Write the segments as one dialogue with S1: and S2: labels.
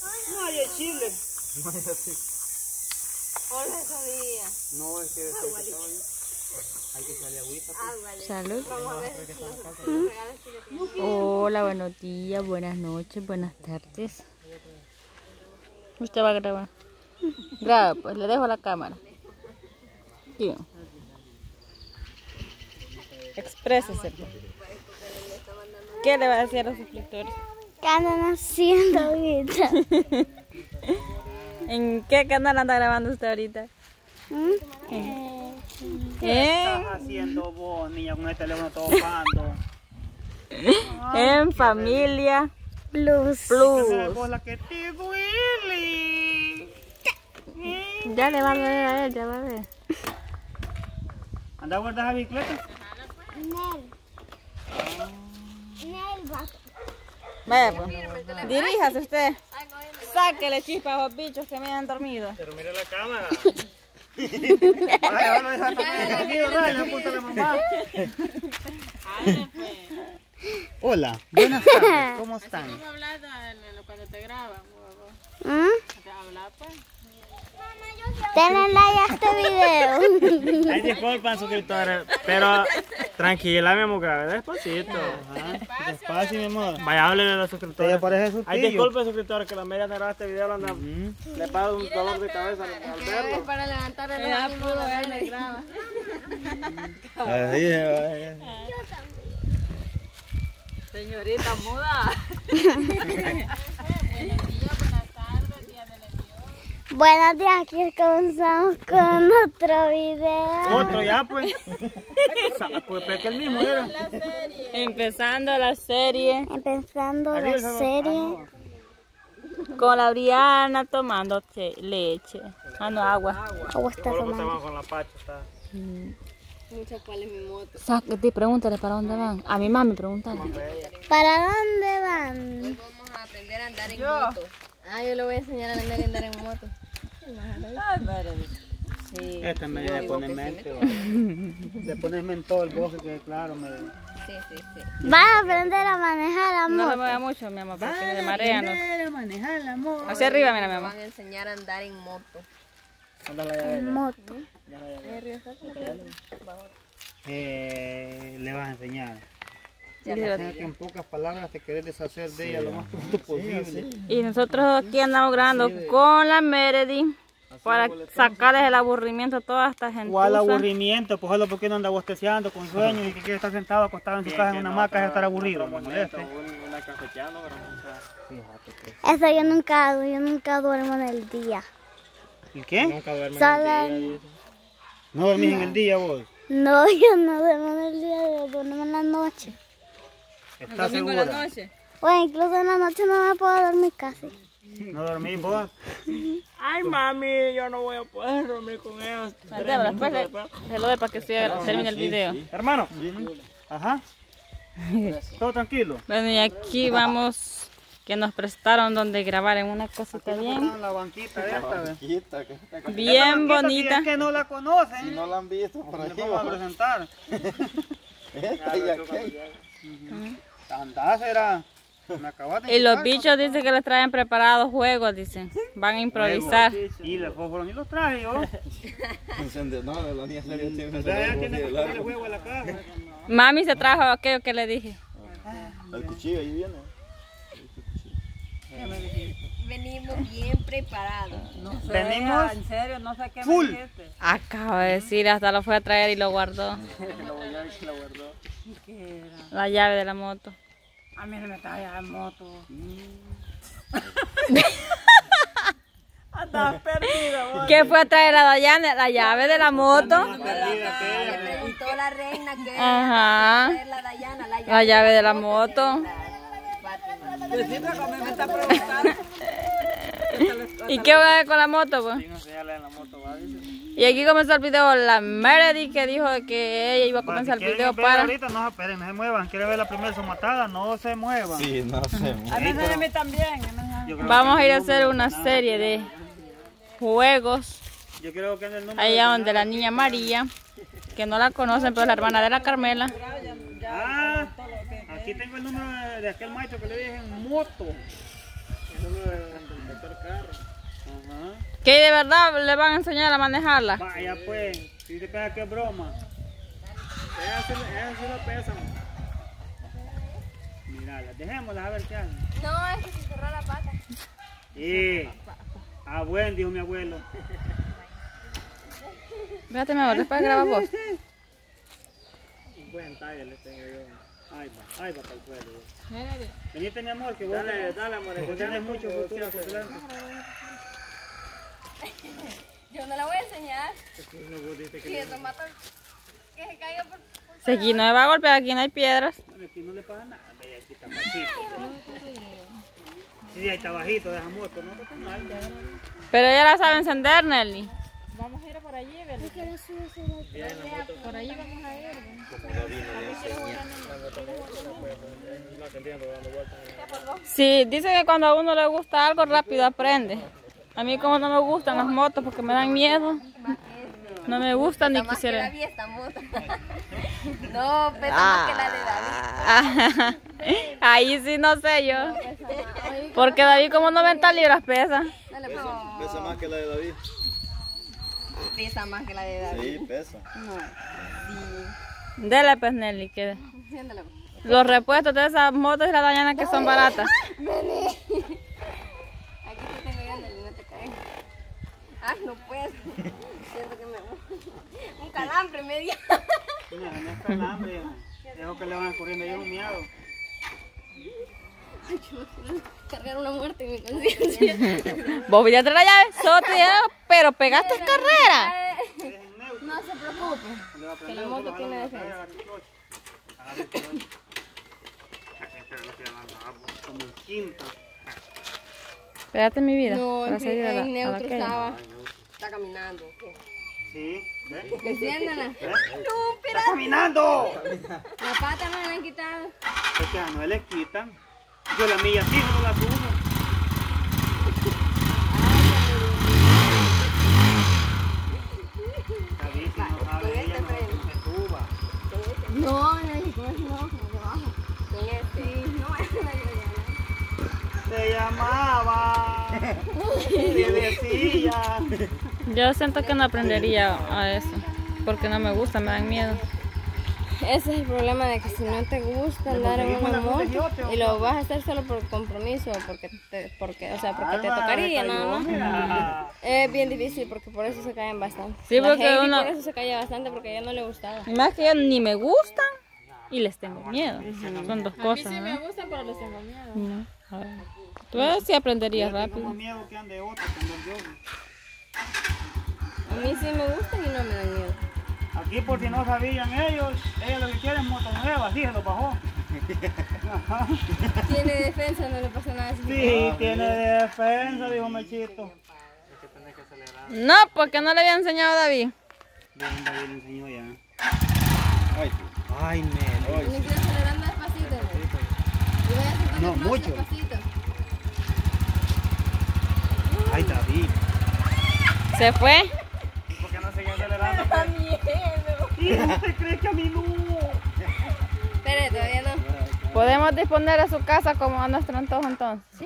S1: No hay chile.
S2: Hola, sabía.
S1: No, es que hay que echarle agüita.
S3: Salud.
S2: Vamos a ver si nos regalan chile.
S3: Hola, buenos días, buenas noches, buenas tardes. Usted va a grabar. Graba, pues le dejo la cámara. Sí. Exprésese. ¿Qué le va a decir a los suscriptores?
S4: ¿Qué andan haciendo ahorita?
S3: ¿En qué canal anda grabando usted ahorita?
S1: ¿Qué estás haciendo vos, niña, con el teléfono todo pando?
S3: En Familia
S4: Plus.
S1: Vos la que te duele.
S3: Ya le va a ver a él, ya va a ver.
S1: ¿Anda a guardar la bicicleta?
S3: Vaya pues, diríjase usted. Sáquele chispas a los bichos que me han dormido.
S1: Pero mira la cámara. Ay, bueno, esa cámara dormido, Raya, apunta a la mamá. Hola, buenas tardes, ¿cómo están?
S2: Vamos a hablar cuando te graban. ¿Te hablar, pues?
S4: Denle like a este video.
S1: Ay, disculpan, suscriptores, pero tranquila, mi amor, grave despacito. Despacio, mi amor. Vaya, háblele a los suscriptores. Ay, disculpen, suscriptores, que la media de grabar este video le paga un dolor de cabeza al verlo.
S2: Es para levantar el ánimo de verle graba. Señorita muda.
S4: Buenos días, aquí comenzamos con otro video.
S1: Otro ya, pues. Pues que el mismo era.
S3: Empezando la serie
S4: Empezando la serie.
S3: con la Briana tomando leche. Ah, no, agua.
S4: Agua está tomando.
S1: Con la pacha, está.
S2: Mucha cuál es mi moto.
S3: Sáquete, pregúntale para dónde van. A mi mami, pregúntale.
S4: ¿Para dónde van?
S2: Vamos a aprender a andar en moto. Ah, yo le voy a enseñar a la Mary a andar en moto. Sí.
S1: Esta me le pone mente. Le pones mentol, vos que claro, me.
S2: Sí.
S4: Van a aprender a manejar la
S3: No me
S4: moto.
S3: mueva mucho, mi amor, porque me marea, ¿no?
S1: Manejar la moto.
S3: Hacia arriba, mira, mi amor.
S2: Van a enseñar a andar en moto.
S4: En moto.
S1: Le vas a enseñar.
S3: Sí,
S1: Que en pocas palabras te querés deshacer de ella lo más pronto posible.
S3: y nosotros aquí andamos grabando con la Meredith para sacarles el aburrimiento a toda esta gente.
S1: ¿Cuál aburrimiento? Pues ¿por qué no anda bosteciando con sueño y que quiere estar sentado acostado en su casa en una hamaca y estar aburrido? ¿Me moleste?
S4: Eso yo nunca duermo en el día.
S1: ¿Y qué?
S4: Solo...
S1: ¿No dormís en el día vos?
S4: No, yo no duermo en el día, yo duermo en la noche.
S1: ¿Estás segura?
S4: Bueno, incluso en la noche no me puedo dormir casi.
S1: ¿No dormís vos? Ay, mami, yo no voy a poder dormir con ellos.
S3: Después se lo doy para que termine el video.
S1: Hermano. Ajá. ¿Todo tranquilo?
S3: Bueno, y aquí vamos, que nos prestaron donde grabar en una cosita bien.
S1: La banquita esta,
S3: Bien bonita.
S1: Es que no la conocen.
S5: Si no la han visto por ahí,
S1: Les vamos a presentar.
S5: esta y aquella.
S1: Tanta será. Me acabaste de
S3: Y los
S1: quitar,
S3: bichos dicen que les traen preparados juegos, dicen. Van a improvisar.
S1: Y los fósforos ni los traje yo.
S5: No, la niña sería siempre.
S1: Ya tiene que ponerle huevo a la caja.
S3: Mami se trajo aquello que le dije.
S5: El cuchillo ahí viene.
S2: Venimos bien preparados.
S1: Venimos
S2: En serio, no sé qué
S1: full.
S3: Acabo de decir, hasta lo fue a traer y lo guardó. La llave de la moto.
S2: A mí se me está allá en moto. Estás perdida,
S3: ¿Qué fue a traer a Dayana? La llave de la moto.
S2: Le preguntó la reina que
S3: Ajá.
S2: era la Dayana,
S3: La llave de la moto. ¿Y qué va a hacer con la moto, pues? Y aquí comenzó el video la Meredith, que dijo que ella iba a comenzar el video para...
S1: Ahorita no, esperen, no se muevan. ¿Quieren ver la primera somatada? No se muevan.
S5: Sí, no sé.
S2: A mí también.
S3: Vamos a ir a hacer una serie de juegos
S1: Yo creo que en el número
S3: allá donde la niña María, que no la conocen, pero es la hermana de la Carmela.
S1: Ah, aquí tengo el número de aquel maestro que le dije en moto. El número de
S3: ¿Que de verdad le van a enseñar a manejarla?
S1: Vaya pues, si te pega que es broma. Esas sí lo pesan. Mírala, dejémoslas a ver qué hacen.
S4: No, es que se cerró la pata.
S1: Sí. Ah, buen, dijo mi abuelo.
S3: Fíjate, mi amor, después graba vos.
S1: Un buen talle le tengo yo. Ahí va para el suelo. Venite, mi amor, que vos dale, amor, vos tenés mucho futuro por delante.
S4: Yo no la voy a enseñar. Si el tomate que se caiga por...
S3: Si aquí no me va a golpear, aquí no hay piedras.
S1: Bueno, aquí no le pasa nada, aquí está bajito. Sí, ahí está bajito de esa moto, no está mal.
S3: Pero ella la sabe encender, Nelly.
S2: Vamos a ir por allí, ¿verdad? Por allí vamos a ir.
S3: Sí, dice que cuando a uno le gusta algo rápido aprende. A mí como no me gustan las motos porque me dan miedo. No me gustan ni quisiera.
S4: Esta moto. No, pesa más que la de David.
S3: Ahí sí no sé yo. Porque David como 90 libras pesa.
S5: Pesa más que la de David.
S4: Pesa más que la de David.
S5: Sí, pesa.
S4: No. Sí.
S3: Dele pues, Nelly, que
S4: Siéntala.
S3: los repuestos de esas motos y la Dayana que son baratas.
S4: Vení. Aquí te tengo yo, Nelly, no te caigas. Ay, no puedo. Siento que me... Un calambre me dio.
S1: No es calambre. Dejo que le van corriendo yo un miado.
S4: Ay, yo cargar una muerte en mi conciencia.
S3: Vos voy a traer la llave, pero pegaste carrera.
S4: No se preocupe. Que la moto tiene defensa.
S1: Como un quinto.
S3: Espérate mi vida.
S4: No,
S3: para
S4: es
S3: seguir
S4: que
S3: a
S4: en neutro
S3: calle.
S4: estaba. Está caminando.
S1: Sí, ¿ves?
S4: Enciéndala.
S1: ¡Está caminando!
S4: La pata no la han quitado.
S1: Es que a no le quitan. Yo la milla sí no la subo. Está bien, si no sabe ella no se suba.
S4: No, no, con eso no, con debajo. Con este. No, es la que
S1: Se llamaba. Le decía.
S3: Yo siento que no aprendería a eso. Porque no me gusta, me dan miedo.
S4: Ese es el problema de que si no te gusta andar en una moto y lo vas a hacer solo por compromiso o porque te tocaría nada más, es bien difícil porque por eso se caen bastante.
S3: Sí,
S4: La
S3: porque
S4: Heidi
S3: uno-
S4: por eso se caía bastante porque a ella no le gustaba.
S3: Y más que yo ni me gustan y les tengo miedo. Son dos
S2: A mí
S3: cosas.
S2: sí me
S3: ¿no?
S2: gustan, pero les tengo miedo.
S3: No. A ver. Tú sí aprenderías
S1: Tengo
S3: rápido.
S1: miedo que ande otro cuando yo.
S4: A mí sí me gustan y no me dan miedo.
S1: Aquí por si no sabían ellos lo que quieren es moto nueva, así se lo bajó. Ajá.
S4: Tiene defensa, no le pasa nada.
S1: Sí, tiene defensa, dijo Mechito.
S3: No, porque no le había enseñado a David.
S1: Bien, David le enseñó ya.
S5: Ay,
S1: Ay, Nelly.
S4: Tiene que ir acelerando despacito. Y vaya acercando
S1: No,
S4: más
S1: mucho.
S4: despacito.
S1: Ay, David.
S3: Se fue.
S1: ¿Por qué no sigue acelerando?
S4: Da miedo.
S1: ¿Y usted cree que a mí no?
S4: Espere, todavía no.
S3: ¿Podemos disponer de su casa como a nuestro antojo entonces? Sí.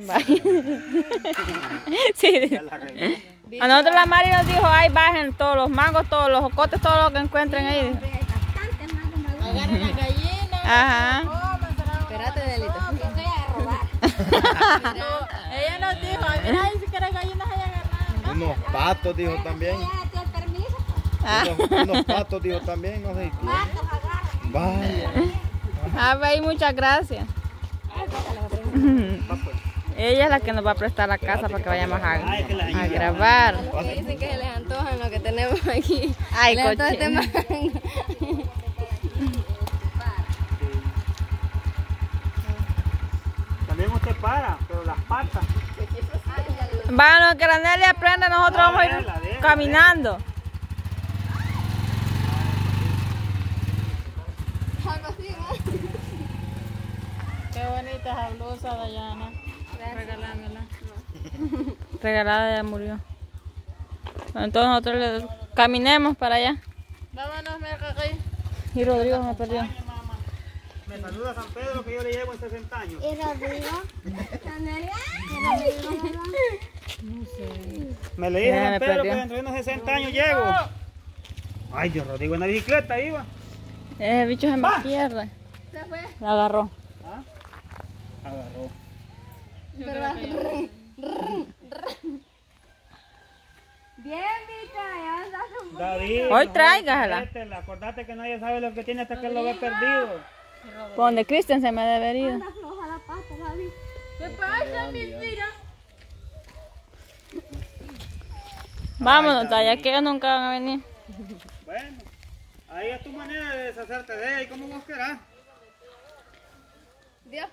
S3: Sí.
S1: Ya la regué.
S3: A nosotros la Mari nos dijo, ay, bajen todos los mangos, todos los jocotes, todo lo que encuentren ahí.
S2: Agarren la gallina.
S3: Ajá.
S4: Espérate, Delito.
S2: Ella nos dijo, mira, ahí si quieres gallinas ahí agarrar.
S5: unos patos dijo también. Unos patos dijo también, no sé qué. Vaya.
S3: Ah, ve, muchas gracias. Ella es la que nos va a prestar la casa para que vayamos a grabar.
S4: Porque dicen que se les antojan lo que tenemos aquí.
S3: Ay,
S4: Se les antoja este
S3: cochino.
S4: mango.
S1: También usted para, pero las patas.
S3: Bueno, que la Nelly aprenda, nosotros vamos a ir caminando.
S4: Algo así, ¿no?
S2: Qué bonita esa blusa, Dayana. Regalándola.
S3: Regalada ya murió. Entonces nosotros caminemos para allá.
S2: Vámonos, Mercaqui.
S3: Y Rodrigo me perdió.
S1: Me saluda San Pedro que yo le llevo en 60 años.
S4: ¿Y Rodrigo?
S2: No sé.
S1: Me le dije a Don Pedro que dentro de unos 60 años llego. Ay, Dios, Rodrigo, en la bicicleta iba.
S3: Ese bicho se me pierde.
S4: ¿Se fue?
S3: La agarró.
S1: ¿Ah? Agarró.
S4: Bien, Vita, ya andas un poco.
S1: David,
S3: Hoy tráigasela.
S1: Acordate que nadie sabe lo que tiene hasta que lo ve perdido.
S3: Por donde Cristian se me ha de ido.
S4: Anda floja la pata, David.
S2: ¿Qué pasa, mi vida?
S3: Vámonos, ya que ellos nunca van a venir.
S1: Bueno, ahí es tu manera de deshacerte de ella. ¿Y cómo vos querás?
S4: Dios.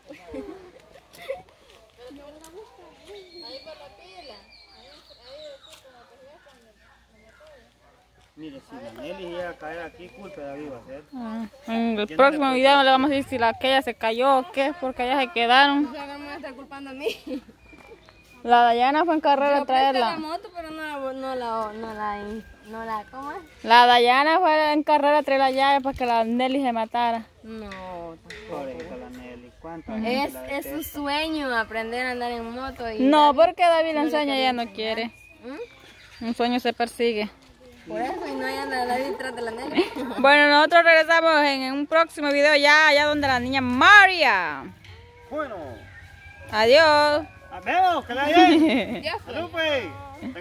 S1: Mire, si la Nelly llega a caer aquí, culpa de David va a ser.
S3: En el próximo video le vamos a decir si aquella se cayó o qué, porque allá se quedaron.
S4: O sea, que me está culpando a mí.
S3: La Dayana fue en carrera a
S4: Yo presté la
S3: traerla.
S4: moto, pero ¿cómo es?
S3: La Dayana fue en carrera a traer la llave para que la Nelly se matara.
S4: No.
S1: Pobrecita la Nelly, ¿cuántas
S4: Es su sueño aprender a andar en moto. Y
S3: No,
S4: David
S3: porque David le
S4: no le
S3: enseña y
S4: quería
S3: ella no
S4: enseñar.
S3: quiere.
S4: ¿Mm?
S3: Un sueño se persigue.
S4: Por eso, y no hay anda David tras de la Nelly.
S3: Bueno, nosotros regresamos en un próximo video ya allá donde la niña María.
S1: Bueno,
S3: Adiós.
S1: vemos, que la bien.
S4: Dios.
S1: Salud, pues.